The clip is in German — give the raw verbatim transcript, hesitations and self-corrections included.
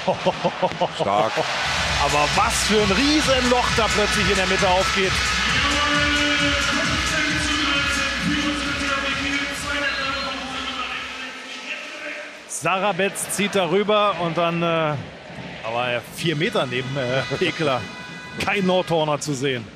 Stark. Aber was für ein Riesenloch da plötzlich in der Mitte aufgeht. Sarah Betz zieht darüber und dann, äh, aber vier Meter neben äh, Ekler. Kein Nordhorner zu sehen.